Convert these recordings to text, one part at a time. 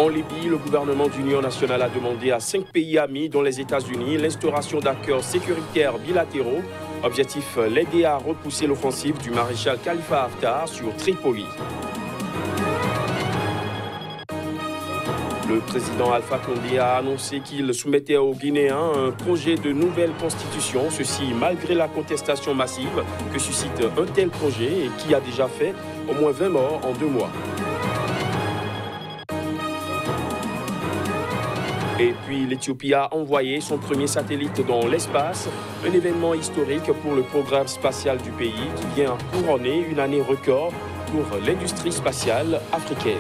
En Libye, le gouvernement d'union nationale a demandé à 5 pays amis, dont les États-Unis, l'instauration d'accords sécuritaires bilatéraux. Objectif, l'aider à repousser l'offensive du maréchal Khalifa Haftar sur Tripoli. Le président Alpha Condé a annoncé qu'il soumettait aux Guinéens un projet de nouvelle constitution, ceci malgré la contestation massive que suscite un tel projet et qui a déjà fait au moins 20 morts en 2 mois. Et puis l'Éthiopie a envoyé son premier satellite dans l'espace, un événement historique pour le programme spatial du pays qui vient couronner une année record pour l'industrie spatiale africaine.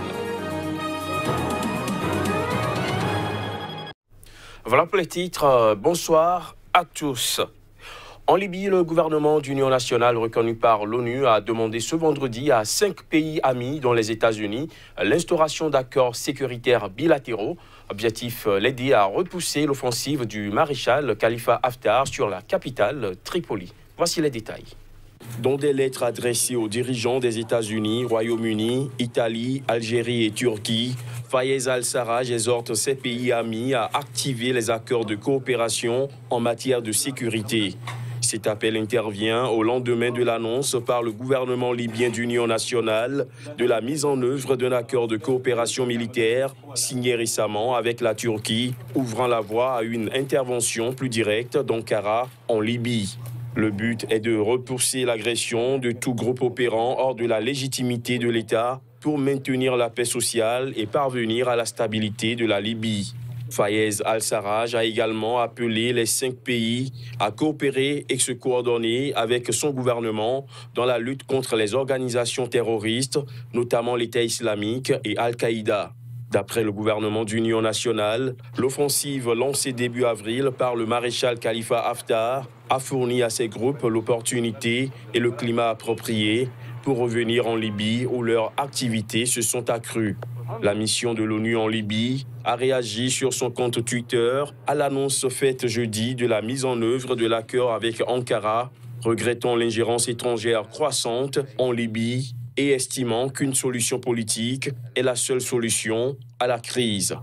Voilà pour les titres. Bonsoir à tous. En Libye, le gouvernement d'union nationale reconnu par l'ONU a demandé ce vendredi à 5 pays amis, dont les États-Unis, l'instauration d'accords sécuritaires bilatéraux. Objectif, l'aider à repousser l'offensive du maréchal Khalifa Haftar sur la capitale Tripoli. Voici les détails. Dans des lettres adressées aux dirigeants des États-Unis, Royaume-Uni, Italie, Algérie et Turquie, Fayez al-Sarraj exhorte ces pays amis à activer les accords de coopération en matière de sécurité. Cet appel intervient au lendemain de l'annonce par le gouvernement libyen d'union nationale de la mise en œuvre d'un accord de coopération militaire signé récemment avec la Turquie, ouvrant la voie à une intervention plus directe d'Ankara en Libye. Le but est de repousser l'agression de tout groupe opérant hors de la légitimité de l'État pour maintenir la paix sociale et parvenir à la stabilité de la Libye. Fayez al-Sarraj a également appelé les 5 pays à coopérer et se coordonner avec son gouvernement dans la lutte contre les organisations terroristes, notamment l'État islamique et Al-Qaïda. D'après le gouvernement d'union nationale, l'offensive lancée début avril par le maréchal Khalifa Haftar a fourni à ces groupes l'opportunité et le climat approprié pour revenir en Libye où leurs activités se sont accrues. La mission de l'ONU en Libye a réagi sur son compte Twitter à l'annonce faite jeudi de la mise en œuvre de l'accord avec Ankara, regrettant l'ingérence étrangère croissante en Libye et estimant qu'une solution politique est la seule solution à la crise.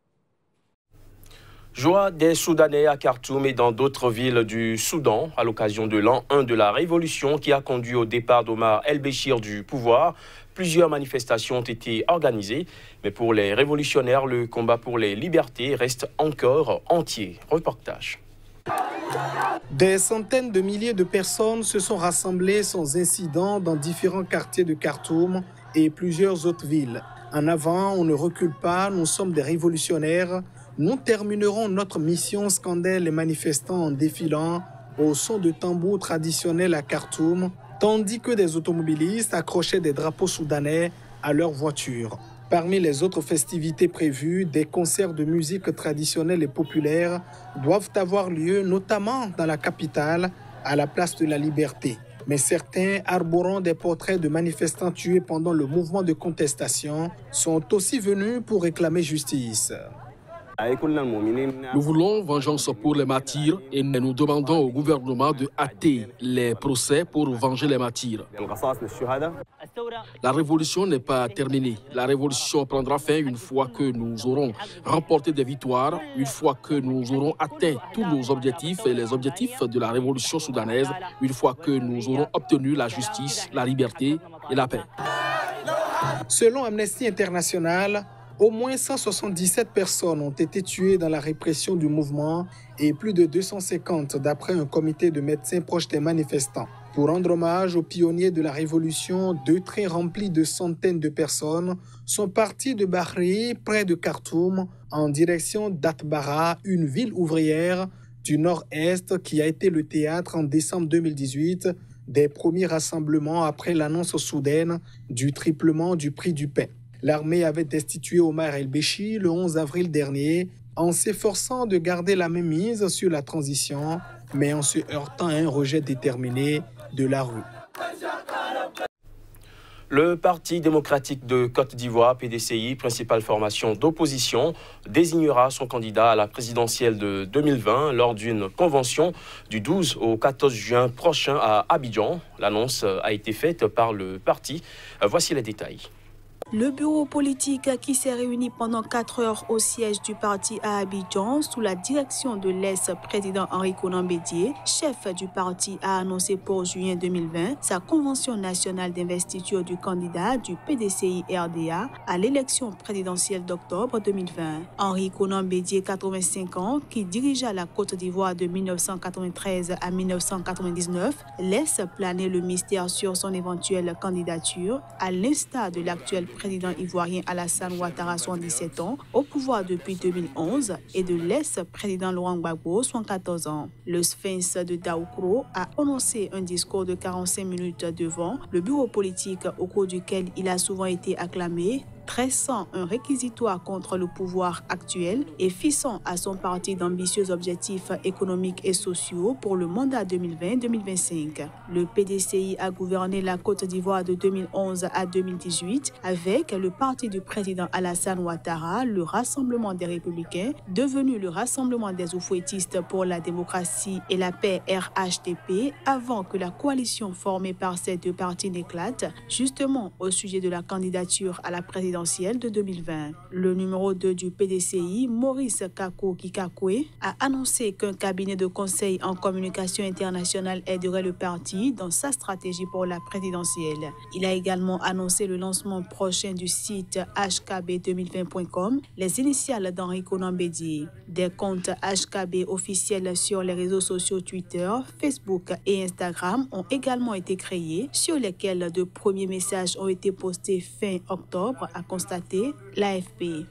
Joie des Soudanais à Khartoum et dans d'autres villes du Soudan à l'occasion de l'an 1 de la révolution qui a conduit au départ d'Omar el-Béchir du pouvoir. Plusieurs manifestations ont été organisées, mais pour les révolutionnaires, le combat pour les libertés reste encore entier. Reportage. Des centaines de milliers de personnes se sont rassemblées sans incident dans différents quartiers de Khartoum et plusieurs autres villes. En avant, on ne recule pas, nous sommes des révolutionnaires. Nous terminerons notre mission, scandaient les manifestants en défilant au son de tambours traditionnels à Khartoum, tandis que des automobilistes accrochaient des drapeaux soudanais à leurs voitures. Parmi les autres festivités prévues, des concerts de musique traditionnelle et populaire doivent avoir lieu, notamment dans la capitale, à la place de la Liberté. Mais certains, arborant des portraits de manifestants tués pendant le mouvement de contestation, sont aussi venus pour réclamer justice. Nous voulons vengeance pour les martyrs et nous demandons au gouvernement de hâter les procès pour venger les martyrs. La révolution n'est pas terminée. La révolution prendra fin une fois que nous aurons remporté des victoires, une fois que nous aurons atteint tous nos objectifs et les objectifs de la révolution soudanaise, une fois que nous aurons obtenu la justice, la liberté et la paix. Selon Amnesty International, au moins 177 personnes ont été tuées dans la répression du mouvement et plus de 250 d'après un comité de médecins proches des manifestants. Pour rendre hommage aux pionniers de la révolution, 2 trains remplis de centaines de personnes sont partis de Bahri, près de Khartoum, en direction d'Atbara, une ville ouvrière du nord-est qui a été le théâtre en décembre 2018 des premiers rassemblements après l'annonce soudaine du triplement du prix du pain. L'armée avait destitué Omar el-Béchir le 11 avril dernier en s'efforçant de garder la même mise sur la transition, mais en se heurtant à un rejet déterminé de la rue. Le Parti démocratique de Côte d'Ivoire, PDCI, principale formation d'opposition, désignera son candidat à la présidentielle de 2020 lors d'une convention du 12 au 14 juin prochain à Abidjan. L'annonce a été faite par le parti. Voici les détails. Le bureau politique qui s'est réuni pendant 4 heures au siège du parti à Abidjan sous la direction de l'ex-président Henri Konan Bédié, chef du parti, a annoncé pour juin 2020 sa convention nationale d'investiture du candidat du PDCI-RDA à l'élection présidentielle d'octobre 2020. Henri Konan Bédié, 85 ans, qui dirigea la Côte d'Ivoire de 1993 à 1999, laisse planer le mystère sur son éventuelle candidature, à l'instar de l'actuel président ivoirien Alassane Ouattara, 77 ans, au pouvoir depuis 2011, et de l'ex-président Laurent Gbagbo, 74 ans. Le sphinx de Daoukro a annoncé un discours de 45 minutes devant le bureau politique au cours duquel il a souvent été acclamé, tressant un réquisitoire contre le pouvoir actuel et fixant à son parti d'ambitieux objectifs économiques et sociaux pour le mandat 2020-2025. Le PDCI a gouverné la Côte d'Ivoire de 2011 à 2018 avec le parti du président Alassane Ouattara, le Rassemblement des Républicains, devenu le Rassemblement des Oufouettistes pour la démocratie et la paix RHDP, avant que la coalition formée par ces deux partis n'éclate, justement au sujet de la candidature à la présidentielle de 2020. Le numéro 2 du PDCI, Maurice Kako Kikakwe, a annoncé qu'un cabinet de conseil en communication internationale aiderait le parti dans sa stratégie pour la présidentielle. Il a également annoncé le lancement prochain du site hkb2020.com, les initiales d'Henri Konan Bédié. Des comptes HKB officiels sur les réseaux sociaux Twitter, Facebook et Instagram ont également été créés, sur lesquels de premiers messages ont été postés fin octobre, a constaté l'AFP.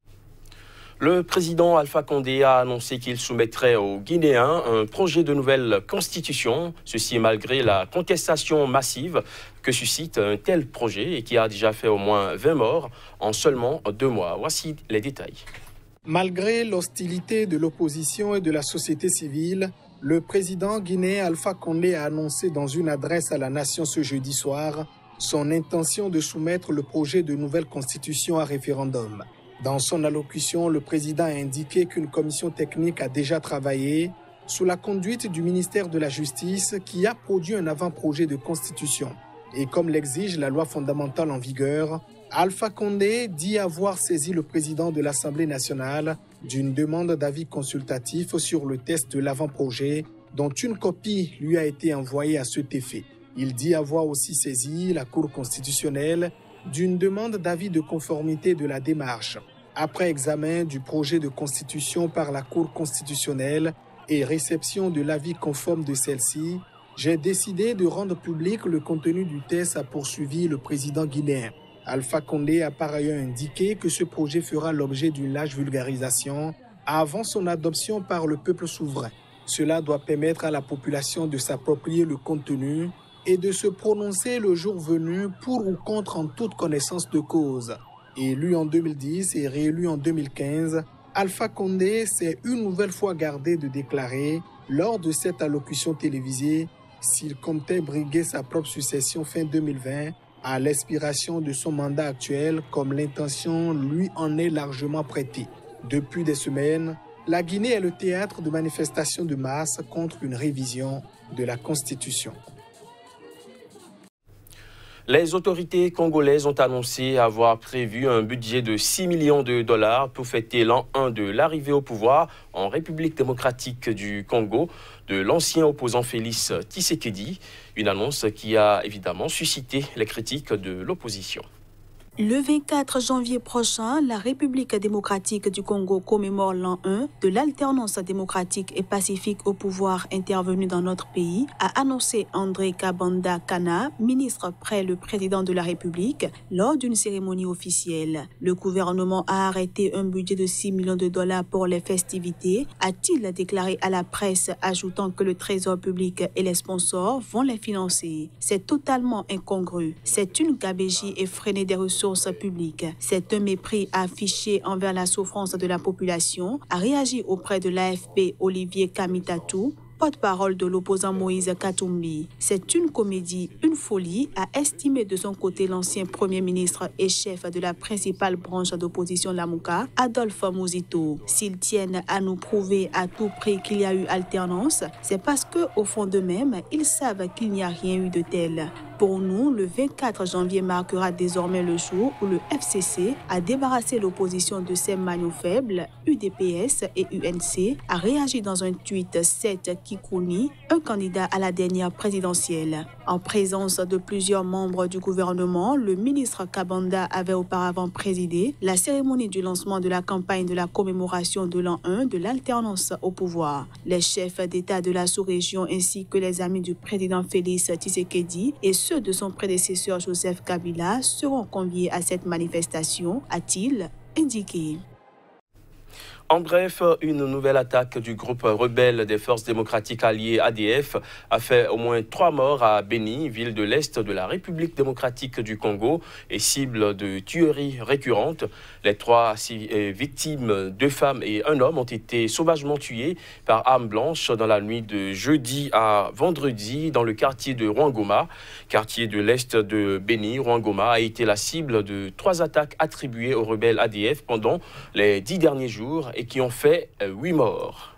Le président Alpha Condé a annoncé qu'il soumettrait aux Guinéens un projet de nouvelle constitution, ceci malgré la contestation massive que suscite un tel projet et qui a déjà fait au moins 20 morts en seulement 2 mois. Voici les détails. Malgré l'hostilité de l'opposition et de la société civile, le président guinéen Alpha Condé a annoncé dans une adresse à la nation ce jeudi soir son intention de soumettre le projet de nouvelle constitution à référendum. Dans son allocution, le président a indiqué qu'une commission technique a déjà travaillé sous la conduite du ministère de la Justice qui a produit un avant-projet de constitution. Et comme l'exige la loi fondamentale en vigueur, Alpha Condé dit avoir saisi le président de l'Assemblée nationale d'une demande d'avis consultatif sur le test de l'avant-projet dont une copie lui a été envoyée à cet effet. Il dit avoir aussi saisi la Cour constitutionnelle d'une demande d'avis de conformité de la démarche. Après examen du projet de constitution par la Cour constitutionnelle et réception de l'avis conforme de celle-ci, j'ai décidé de rendre public le contenu du test, a poursuivi le président guinéen. Alpha Condé a par ailleurs indiqué que ce projet fera l'objet d'une large vulgarisation avant son adoption par le peuple souverain. Cela doit permettre à la population de s'approprier le contenu et de se prononcer le jour venu pour ou contre en toute connaissance de cause. Élu en 2010 et réélu en 2015, Alpha Condé s'est une nouvelle fois gardé de déclarer, lors de cette allocution télévisée, s'il comptait briguer sa propre succession fin 2020 à l'expiration de son mandat actuel, comme l'intention lui en est largement prêtée. Depuis des semaines, la Guinée est le théâtre de manifestations de masse contre une révision de la Constitution. Les autorités congolaises ont annoncé avoir prévu un budget de 6 millions de dollars pour fêter l'an 1 de l'arrivée au pouvoir en République démocratique du Congo de l'ancien opposant Félix Tshisekedi, une annonce qui a évidemment suscité les critiques de l'opposition. Le 24 janvier prochain, la République démocratique du Congo commémore l'an 1 de l'alternance démocratique et pacifique au pouvoir intervenue dans notre pays, a annoncé André Kabanda Kana, ministre près le président de la République, lors d'une cérémonie officielle. Le gouvernement a arrêté un budget de 6 millions de dollars pour les festivités, a-t-il déclaré à la presse, ajoutant que le Trésor public et les sponsors vont les financer. C'est totalement incongru. C'est une gabegie effrénée des ressources publiques. C'est un mépris affiché envers la souffrance de la population, a réagi auprès de l'AFP Olivier Kamitatou, porte-parole de l'opposant Moïse Katumbi. C'est une comédie, une folie, a estimé de son côté l'ancien Premier ministre et chef de la principale branche d'opposition Lamouka, Adolphe Mouzito. S'ils tiennent à nous prouver à tout prix qu'il y a eu alternance, c'est parce qu'au fond d'eux-mêmes, ils savent qu'il n'y a rien eu de tel. Pour nous, le 24 janvier marquera désormais le jour où le FCC a débarrassé l'opposition de ses maillons faibles, UDPS et UNC, a réagi dans un tweet Seth Kikouni, un candidat à la dernière présidentielle. En présence de plusieurs membres du gouvernement, le ministre Kabanda avait auparavant présidé la cérémonie du lancement de la campagne de la commémoration de l'an 1 de l'alternance au pouvoir. Les chefs d'État de la sous-région ainsi que les amis du président Félix Tshisekedi et ceux de son prédécesseur Joseph Kabila seront conviés à cette manifestation, a-t-il indiqué. En bref, une nouvelle attaque du groupe rebelle des forces démocratiques alliées ADF a fait au moins 3 morts à Beni, ville de l'Est de la République démocratique du Congo et cible de tueries récurrentes. Les 3 victimes, 2 femmes et 1 homme, ont été sauvagement tués par arme blanche dans la nuit de jeudi à vendredi dans le quartier de Rwangoma. Quartier de l'Est de Beni, Rwangoma a été la cible de 3 attaques attribuées aux rebelles ADF pendant les 10 derniers jours et qui ont fait 8 morts.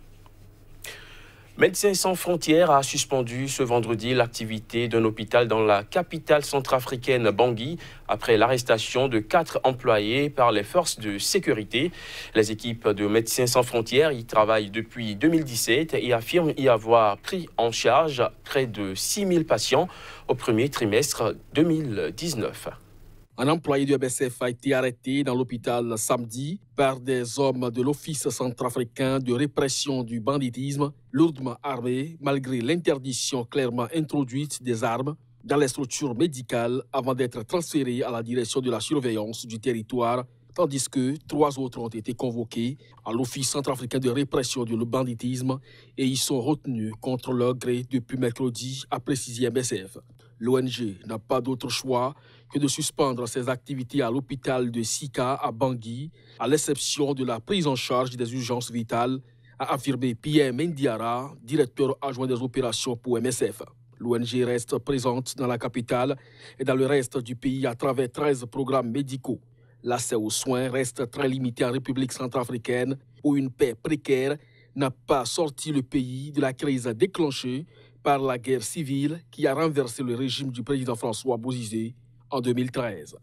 Médecins sans frontières a suspendu ce vendredi l'activité d'un hôpital dans la capitale centrafricaine Bangui après l'arrestation de 4 employés par les forces de sécurité. Les équipes de Médecins sans frontières y travaillent depuis 2017 et affirment y avoir pris en charge près de 6 000 patients au premier trimestre 2019. Un employé du MSF a été arrêté dans l'hôpital samedi par des hommes de l'Office centrafricain de répression du banditisme, lourdement armés malgré l'interdiction clairement introduite des armes dans les structures médicales avant d'être transférés à la direction de la surveillance du territoire, tandis que 3 autres ont été convoqués à l'Office centrafricain de répression du banditisme et y sont retenus contre leur gré depuis mercredi, a précisé MSF. L'ONG n'a pas d'autre choix que de suspendre ses activités à l'hôpital de Sika à Bangui, à l'exception de la prise en charge des urgences vitales, a affirmé Pierre Mendiara, directeur adjoint des opérations pour MSF. L'ONG reste présente dans la capitale et dans le reste du pays à travers 13 programmes médicaux. L'accès aux soins reste très limité en République centrafricaine, où une paix précaire n'a pas sorti le pays de la crise déclenchée par la guerre civile qui a renversé le régime du président François Bozizé en 2013.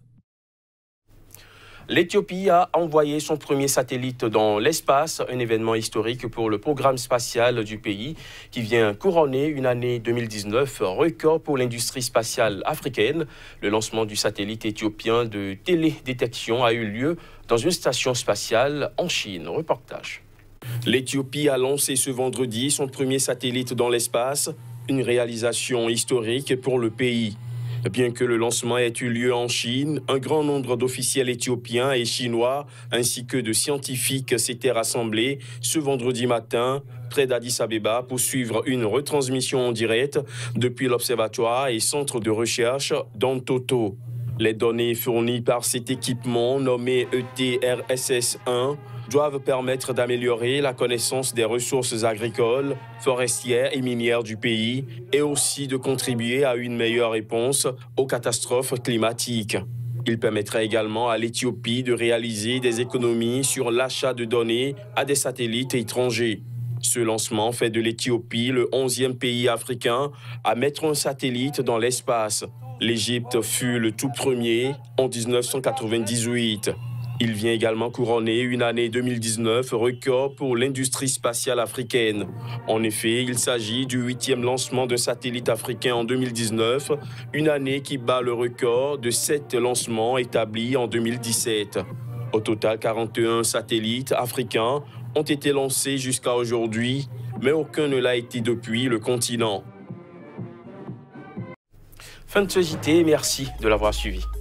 L'Éthiopie a envoyé son premier satellite dans l'espace, un événement historique pour le programme spatial du pays qui vient couronner une année 2019 record pour l'industrie spatiale africaine. Le lancement du satellite éthiopien de télédétection a eu lieu dans une station spatiale en Chine. Reportage. L'Éthiopie a lancé ce vendredi son premier satellite dans l'espace, une réalisation historique pour le pays. Bien que le lancement ait eu lieu en Chine, un grand nombre d'officiels éthiopiens et chinois ainsi que de scientifiques s'étaient rassemblés ce vendredi matin près d'Addis Abeba pour suivre une retransmission en direct depuis l'observatoire et centre de recherche d'Antoto. Les données fournies par cet équipement nommé ETRSS-1 doivent permettre d'améliorer la connaissance des ressources agricoles, forestières et minières du pays et aussi de contribuer à une meilleure réponse aux catastrophes climatiques. Il permettrait également à l'Éthiopie de réaliser des économies sur l'achat de données à des satellites étrangers. Ce lancement fait de l'Éthiopie le 11e pays africain à mettre un satellite dans l'espace. L'Égypte fut le tout premier en 1998. Il vient également couronner une année 2019 record pour l'industrie spatiale africaine. En effet, il s'agit du 8e lancement d'un satellite africain en 2019, une année qui bat le record de 7 lancements établis en 2017. Au total, 41 satellites africains ont été lancés jusqu'à aujourd'hui, mais aucun ne l'a été depuis le continent. Fin de ce JT, merci de l'avoir suivi.